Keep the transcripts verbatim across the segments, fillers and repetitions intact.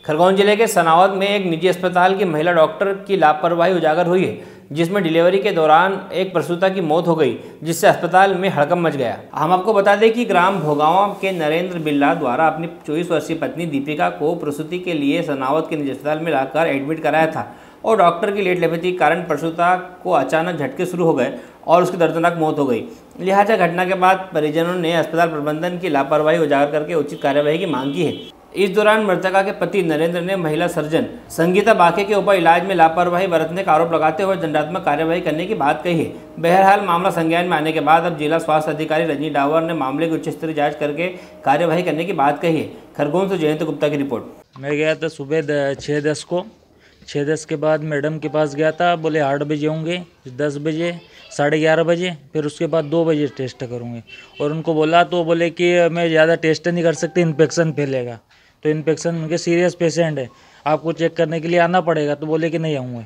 खरगोन जिले के सनावद में एक निजी अस्पताल की महिला डॉक्टर की लापरवाही उजागर हुई है, जिसमें डिलीवरी के दौरान एक प्रसूता की मौत हो गई, जिससे अस्पताल में हड़कंप मच गया। हम आपको बता दें कि ग्राम भोगांव के नरेंद्र बिल्ला द्वारा अपनी चौबीस वर्षीय पत्नी दीपिका को प्रसूति के लिए सनावद के निजी अस्पताल में लाकर एडमिट कराया था और डॉक्टर की लेट लेपति के कारण प्रसूता को अचानक झटके शुरू हो गए और उसकी दर्दनाक मौत हो गई। लिहाजा घटना के बाद परिजनों ने अस्पताल प्रबंधन की लापरवाही उजागर करके उचित कार्यवाही की मांग की है। इस दौरान मृतका के पति नरेंद्र ने महिला सर्जन संगीता बाके के ऊपर इलाज में लापरवाही बरतने का आरोप लगाते हुए दंडात्मक कार्यवाही करने की बात कही है। बहरहाल मामला संज्ञान में आने के बाद अब जिला स्वास्थ्य अधिकारी रजनी डावर ने मामले की उच्च स्तरीय जांच करके कार्यवाही करने की बात कही है। खरगोन से जयंत गुप्ता की रिपोर्ट। मैं गया था सुबह छः दस को छः दस के बाद मैडम के पास गया था, बोले आठ बजे होंगे, दस बजे, साढ़े ग्यारह बजे, फिर उसके बाद दो बजे टेस्ट करूँगे। और उनको बोला तो बोले कि मैं ज़्यादा टेस्ट नहीं कर सकती, इन्फेक्शन फैलेगा। तो इन्फेक्शन उनके सीरियस पेशेंट है, आपको चेक करने के लिए आना पड़ेगा। तो बोले कि नहीं आऊँगा।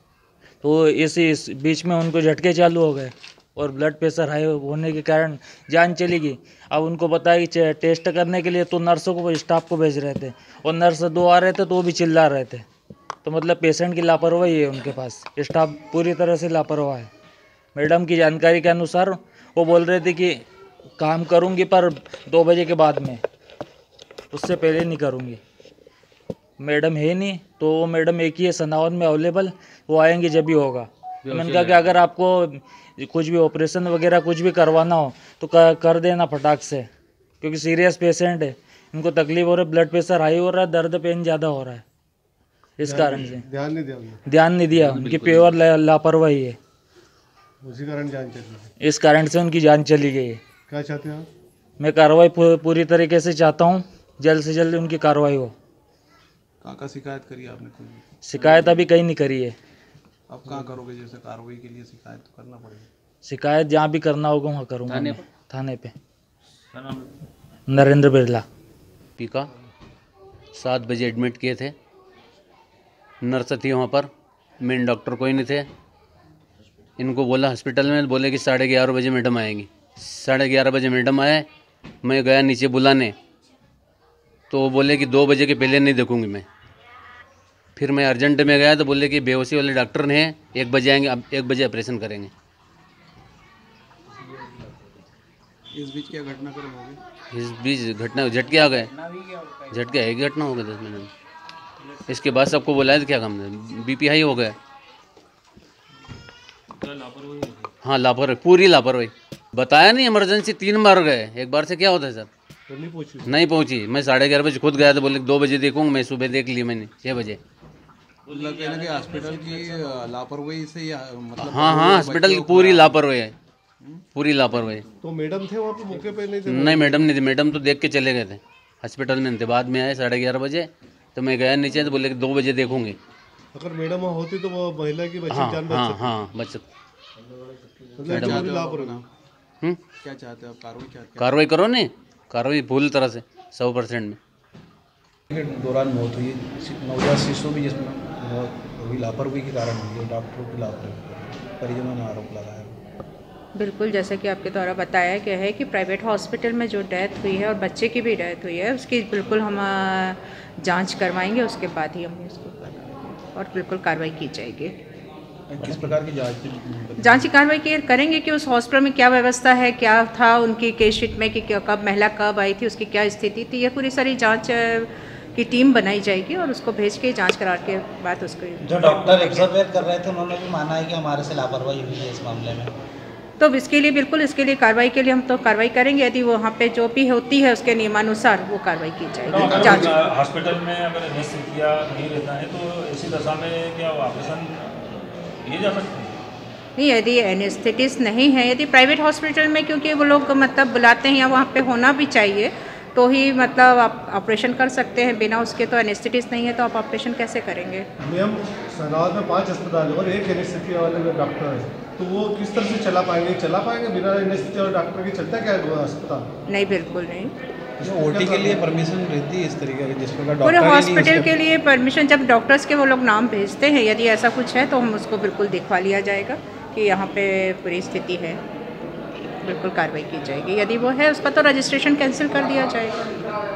तो इस इस बीच में उनको झटके चालू हो गए और ब्लड प्रेशर हाई होने के कारण जान चली गई। अब उनको पता है कि टेस्ट करने के लिए तो नर्सों को स्टाफ को भेज रहे थे और नर्स दो आ रहे थे तो वो भी चिल्ला रहे थे। तो मतलब पेशेंट की लापरवाही है उनके पास, स्टाफ पूरी तरह से लापरवाह है। मैडम की जानकारी के अनुसार वो बोल रहे थे कि काम करूंगी पर दो बजे के बाद में, उससे पहले नहीं करूंगी। मैडम है नहीं, तो वो मैडम एक ही है सनावद में अवेलेबल, वो आएंगे जब भी होगा। मैंने कहा कि अगर आपको कुछ भी ऑपरेशन वगैरह कुछ भी करवाना हो तो कर देना फटाक से, क्योंकि सीरियस पेशेंट है, इनको तकलीफ हो रही है, ब्लड प्रेशर हाई हो रहा है, दर्द पेन ज़्यादा हो रहा है। इस कारण से ध्यान नहीं दिया ध्यान नहीं दिया उनकी प्योर लापरवाही है, उसी कारण जान चली गई। इस कारण से उनकी जान चली गई है। क्या चाहते हैं आप? मैं कार्रवाई पूरी तरीके से चाहता हूँ, जल्द से जल्द उनकी कार्रवाई हो। कहाँ का शिकायत करी आपने? कोई शिकायत अभी कहीं नहीं करी है। अब कहाँ करोगे? जैसे कार्रवाई के लिए शिकायत तो करना पड़ेगा। शिकायत जहाँ भी करना होगा वहाँ करूँगा। थाने पे थाने पे नरेंद्र बिरला। टीका सात बजे एडमिट किए थे, नर्स थी वहाँ पर, मेन डॉक्टर कोई नहीं थे। इनको बोला हॉस्पिटल में, बोले कि साढ़े ग्यारह बजे मैडम आएंगी। साढ़े ग्यारह बजे मैडम आए, मैं गया नीचे बुलाने, तो वो बोले कि दो बजे के पहले नहीं देखूंगी मैं। फिर मैं अर्जेंट में गया तो बोले कि बेहोशी वाले डॉक्टर ने एक बजे आएंगे, अब एक बजे ऑपरेशन करेंगे। इस बीच क्या घटना करोगे? इस बीच घटना झटके आ गए, झटके है घटना हो गया दस मिनट में। इसके बाद सबको बुलाया तो क्या काम है, बीपी हाई हो गया। हाँ लापरवाही, पूरी लापरवाही। बताया नहीं, इमरजेंसी तीन बार गए, एक बार से क्या होता है सर? तो नहीं पहुंची नहीं पहुंची। मैं साढ़े ग्यारह बजे खुद गया तो बोले दो बजे देखूंगा, मैं सुबह देख ली मैंने छः बजे। लगता है कि हॉस्पिटल की लापरवाही से या मतलब हाँ हाँ हॉस्पिटल की पूरी लापरवाही है, पूरी लापरवाही। तो मैडम थे वहाँ पे मौके पे? नहीं थे? नहीं मैडम नहीं थी, मैडम तो देख के चले गए थे, हॉस्पिटल में नहीं थे। बाद में आए साढ़े ग्यारह बजे, तो मैं गया नीचे तो बोले कि दो बजे देखूंगी। अगर मैडम वहाँ होती तो वो महिला की बच्ची हाँ जान बच हाँ सकती। हाँ बच सकती। मतलब लापरवाही। हम्म क्या चाहते हो आप? कार्रवाई चाहते हैं? कार्रवाई करो नहीं, कार्रवाई पूरी तरह से सौ परसेंट में। के दौरान मौत हुई, नवजात शिशु भी जिसमें मौत हुई लापरवाही के कारण हुई है, डॉक्टरों की लापरवाही, परिजनों ने आरोप लगाया। बिल्कुल, जैसा कि आपके द्वारा बताया गया है कि प्राइवेट हॉस्पिटल में जो डेथ हुई है और बच्चे की भी डेथ हुई है, उसकी बिल्कुल हम जांच करवाएंगे, उसके बाद ही हम उसको और बिल्कुल कार्रवाई की जाएगी। किस प्रकार की जांच जांच की कार्रवाई की करेंगे कि उस हॉस्पिटल में क्या व्यवस्था है, क्या था उनकी केस शीट में कि कब महिला कब आई थी, उसकी क्या स्थिति थी, ये पूरी सारी जाँच की टीम बनाई जाएगी और उसको भेज के जांच करा के बाद उसको जो डॉक्टर एक्सरवेट कर रहे थे उन्होंने भी माना है कि हमारे से लापरवाही हुई है इस मामले में। तो इसके लिए बिल्कुल इसके लिए कार्रवाई के लिए हम तो कार्रवाई करेंगे, यदि वहाँ पे जो भी होती है उसके नियमानुसार वो कार्रवाई की जाएगी। जांच हॉस्पिटल में अगर एनेस्थीसिया नहीं रहता है तो ऐसी दशा में क्या ऑपरेशन ये जा सकता है? नहीं, यदि एनेस्थेटिस्ट नहीं है, यदि प्राइवेट हॉस्पिटल में क्योंकि वो लोग मतलब बुलाते हैं या वहाँ पे होना भी चाहिए तो ही मतलब आप ऑपरेशन कर सकते हैं, बिना उसके तो एनेस्थेटिस्ट नहीं है तो आप ऑपरेशन कैसे करेंगे? मैम सनावद में पांच अस्पताल और एक एनेस्थीसिया वाले डॉक्टर है, तो वो किस तरह से चला पाएंगे? चला पाएंगे बिना एनेस्थीसिया वाले डॉक्टर के? चलता क्या है अस्पताल? नहीं, बिल्कुल नहीं। ओटी के लिए परमिशन रहती है इस तरीके की, जिस प्रकार पूरे डॉक्टर हॉस्पिटल के लिए परमिशन जब डॉक्टर्स के वो लोग नाम भेजते हैं, यदि ऐसा कुछ है तो हम उसको बिल्कुल दिखवा लिया जाएगा कि यहाँ पे पूरी स्थिति है, बिल्कुल कार्रवाई की जाएगी। यदि वो है उसका तो रजिस्ट्रेशन कैंसिल कर दिया जाएगा।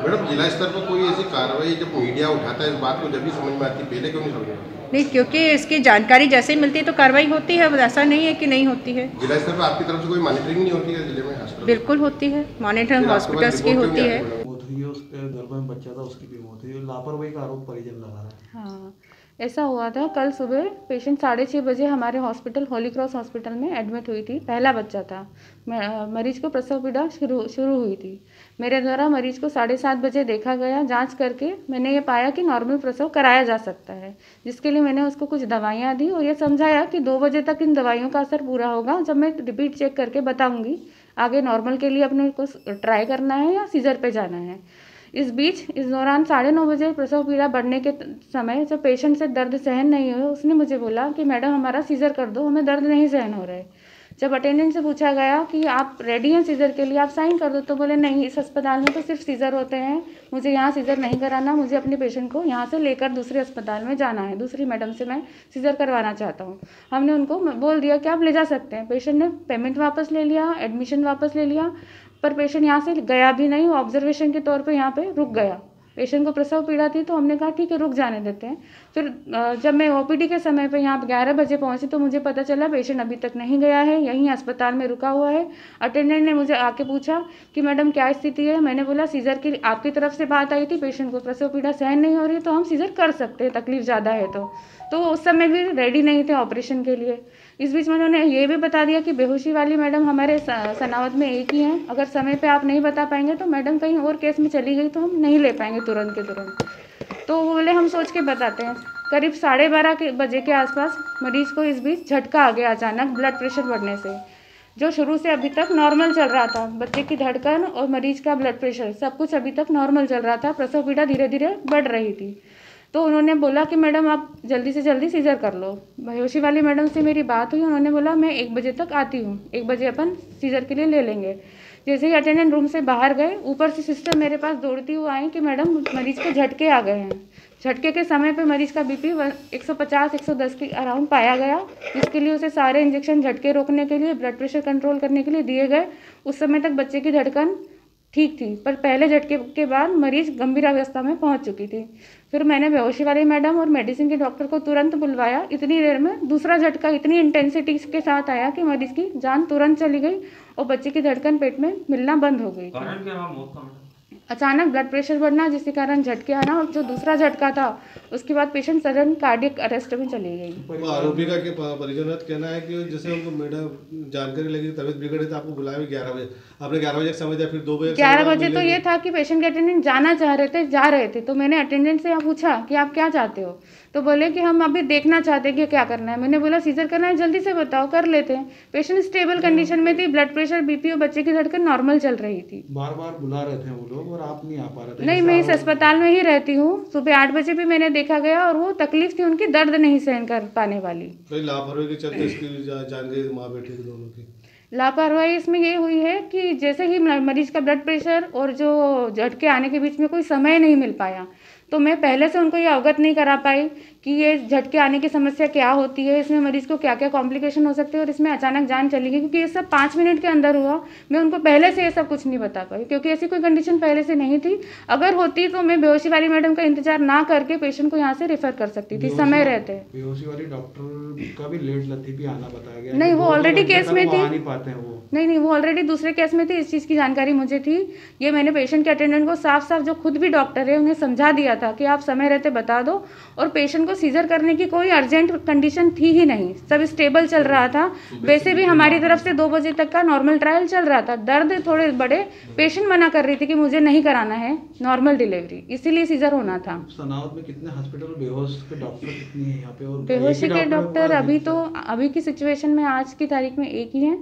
मैडम जिला स्तर पर कोई ऐसी कार्रवाई जब मीडिया उठाता है इस बात को जब भी समझ में आती है, पहले क्यों नहीं समझ में आती? नहीं, क्योंकि इसकी जानकारी जैसे ही मिलती है तो कार्रवाई होती है, ऐसा नहीं है कि नहीं होती है। जिला स्तर पर आपकी तरफ से कोई मॉनिटरिंग नहीं होती है जिले में हॉस्पिटल? बिल्कुल होती है, मॉनिटरिंग हॉस्पिटल्स की होती है। मौत हुई है, उसके गर्भ में बच्चा था, उसकी भी मौत हुई है। लापरवाही का आरोप परिजन लगा रहा है। हाँ, ऐसा हुआ था कल सुबह पेशेंट साढ़े छः बजे हमारे हॉस्पिटल होली क्रॉस हॉस्पिटल में एडमिट हुई थी। पहला बच्चा था, मरीज को प्रसव पीड़ा शुरू शुरू हुई थी। मेरे द्वारा मरीज को साढ़े सात बजे देखा गया। जांच करके मैंने ये पाया कि नॉर्मल प्रसव कराया जा सकता है, जिसके लिए मैंने उसको कुछ दवाइयाँ दी और ये समझाया कि दो बजे तक इन दवाइयों का असर पूरा होगा, जब मैं रिपीट चेक करके बताऊँगी आगे नॉर्मल के लिए अपने को ट्राई करना है या सीजर पे जाना है। इस बीच इस दौरान साढ़े नौ बजे प्रसव पीड़ा बढ़ने के समय जब पेशेंट से दर्द सहन नहीं हुआ, उसने मुझे बोला कि मैडम हमारा सीज़र कर दो, हमें दर्द नहीं सहन हो रहा है। जब अटेंडेंट से पूछा गया कि आप रेडी हैं सीज़र के लिए, आप साइन कर दो, तो बोले नहीं, इस अस्पताल में तो सिर्फ सीज़र होते हैं, मुझे यहाँ सीज़र नहीं कराना, मुझे अपने पेशेंट को यहाँ से लेकर दूसरे अस्पताल में जाना है, दूसरी मैडम से मैं सीज़र करवाना चाहता हूँ। हमने उनको बोल दिया कि आप ले जा सकते हैं। पेशेंट ने पेमेंट वापस ले लिया, एडमिशन वापस ले लिया, पर पेशेंट यहाँ से गया भी नहीं, वो ऑब्जर्वेशन के तौर पे यहाँ पे रुक गया। पेशेंट को प्रसव पीड़ा थी तो हमने कहा ठीक है रुक जाने देते हैं। फिर जब मैं ओपीडी के समय पे यहाँ ग्यारह बजे पहुँची तो मुझे पता चला पेशेंट अभी तक नहीं गया है, यहीं अस्पताल में रुका हुआ है। अटेंडेंट ने मुझे आके पूछा कि मैडम क्या स्थिति है। मैंने बोला सीज़र की आपकी तरफ से बात आई थी, पेशेंट को प्रसव पीड़ा सहन नहीं हो रही तो हम सीज़र कर सकते हैं, तकलीफ ज़्यादा है तो तो उस समय भी रेडी नहीं थे ऑपरेशन के लिए। इस बीच में उन्होंने ये भी बता दिया कि बेहोशी वाली मैडम हमारे सनावद में एक ही हैं, अगर समय पे आप नहीं बता पाएंगे तो मैडम कहीं और केस में चली गई तो हम नहीं ले पाएंगे तुरंत के तुरंत। तो वो बोले हम सोच के बताते हैं। करीब साढ़े बारह के बजे के आसपास मरीज को इस बीच झटका आ गया अचानक ब्लड प्रेशर बढ़ने से, जो शुरू से अभी तक नॉर्मल चल रहा था। बच्चे की धड़कन और मरीज का ब्लड प्रेशर सब कुछ अभी तक नॉर्मल चल रहा था, प्रसव पीड़ा धीरे धीरे बढ़ रही थी। तो उन्होंने बोला कि मैडम आप जल्दी से जल्दी सीज़र कर लो। बेहोशी वाली मैडम से मेरी बात हुई, उन्होंने बोला मैं एक बजे तक आती हूँ, एक बजे अपन सीज़र के लिए ले लेंगे। जैसे ही अटेंडेंट रूम से बाहर गए, ऊपर से सिस्टर मेरे पास दौड़ती हुई आई कि मैडम मरीज को झटके आ गए हैं। झटके के समय पे मरीज का बीपी एक सौ पचास एक सौ दस के अराउंड पाया गया, जिसके लिए उसे सारे इंजेक्शन झटके रोकने के लिए, ब्लड प्रेशर कंट्रोल करने के लिए दिए गए। उस समय तक बच्चे की धड़कन ठीक थी, पर पहले झटके के बाद मरीज गंभीर अवस्था में पहुंच चुकी थी। फिर मैंने बेहोशी वाली मैडम और मेडिसिन के डॉक्टर को तुरंत बुलवाया। इतनी देर में दूसरा झटका इतनी इंटेंसिटी के साथ आया कि मरीज की जान तुरंत चली गई और बच्चे की धड़कन पेट में मिलना बंद हो गई। कारण क्या हुआ मौत का? अचानक ब्लड प्रेशर बढ़ना, जिसके कारण झटके आना, और जो दूसरा झटका था उसके बाद पेशेंट सडन कार्डियक अरेस्ट में चली गई। आरोपी का परिजन का कहना है कि जैसे उनको मैडम जानकारी लगी तबीयत बिगड़ी तो आपको बुलाया ग्यारह बजे, आपने ग्यारह बजे समय दिया, फिर दो बजे ग्यारह बजे तो ये था कि पेशेंट के अटेंडेंट जाना चाह रहे थे, जा रहे थे, तो मैंने अटेंडेंट से पूछा कि आप क्या चाहते हो, तो बोले कि हम अभी देखना चाहते हैं कि क्या करना है। मैंने बोला सीजर करना है, जल्दी से बताओ, कर लेते हैं। पेशेंट स्टेबल कंडीशन में थी, ब्लड प्रेशर बीपी और बच्चे की धड़कन नॉर्मल चल रही थी। बार बार बुला रहे थे वो लोग और आप नहीं आ पा रहे थे? नहीं, मैं इस अस्पताल में ही रहती हूँ। सुबह आठ बजे भी मैंने देखा गया और वो तकलीफ थी उनकी, दर्द नहीं सहन कर पाने वाली। लापरवाही के चलते इसकी जान गई माँ बेटी दोनों की। लापरवाही इसमें ये हुई है कि जैसे ही मरीज का ब्लड प्रेशर और जो झटके आने के बीच में कोई समय नहीं मिल पाया, तो मैं पहले से उनको ये अवगत नहीं करा पाई कि ये झटके आने की समस्या क्या होती है, इसमें मरीज को क्या क्या कॉम्प्लिकेशन हो सकते हैं और इसमें अचानक जान चली गई, क्योंकि ये सब पाँच मिनट के अंदर हुआ। मैं उनको पहले से ये सब कुछ नहीं बता पाई, क्योंकि ऐसी कोई कंडीशन पहले से नहीं थी। अगर होती तो मैं बेहोशी वाली मैडम का इंतजार ना करके पेशेंट को यहाँ से रेफर कर सकती थी समय रहते। बेहोशी वाली डॉक्टर का भी लेट लतीफी आना बताया गया। नहीं, वो ऑलरेडी केस में थी। वो नहीं नहीं वो ऑलरेडी दूसरे केस में थी, इस चीज़ की जानकारी मुझे थी। ये मैंने पेशेंट के अटेंडेंट को साफ साफ, जो खुद भी डॉक्टर है, उन्हें समझा दिया था कि आप समय रहते बता दो। और पेशेंट को सीजर करने की कोई अर्जेंट कंडीशन थी ही नहीं, सब स्टेबल चल रहा था। वैसे भी हमारी तरफ से दो बजे तक का नॉर्मल ट्रायल चल रहा था। दर्द थोड़े बड़े, पेशेंट मना कर रही थी कि मुझे नहीं कराना है नॉर्मल डिलीवरी, इसीलिए सीजर होना था। सनावद में कितने हॉस्पिटल बेहोश के डॉक्टर कितने हैं यहाँ पे? और बेहोशी के डॉक्टर अभी तो अभी की सिचुएशन में आज की तारीख में एक ही हैं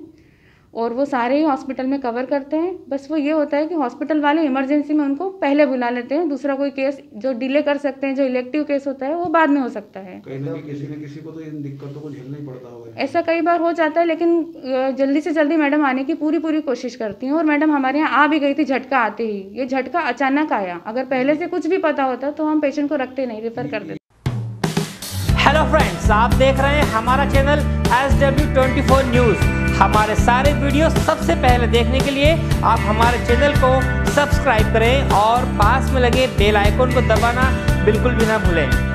और वो सारे ही हॉस्पिटल में कवर करते हैं। बस वो ये होता है कि हॉस्पिटल वाले इमरजेंसी में उनको पहले बुला लेते हैं। दूसरा कोई केस जो डिले कर सकते हैं, जो इलेक्टिव केस होता है, वो बाद में हो सकता है। कहीं ना किसी न किसी को तो इन दिक्कतों को झेलना ही पड़ता होगा। ऐसा कई बार हो जाता है, लेकिन जल्दी से जल्दी मैडम आने की पूरी पूरी कोशिश करती हैं। और मैडम हमारे यहाँ आ भी गई थी झटका आते ही। ये झटका अचानक आया, अगर पहले से कुछ भी पता होता तो हम पेशेंट को रखते नहीं, रेफर कर देते। हेलो फ्रेंड्स, आप देख रहे हैं हमारा channel S W twenty four news. हमारे सारे वीडियो सबसे पहले देखने के लिए आप हमारे चैनल को सब्सक्राइब करें और पास में लगे बेल आइकन को दबाना बिल्कुल भी ना भूलें।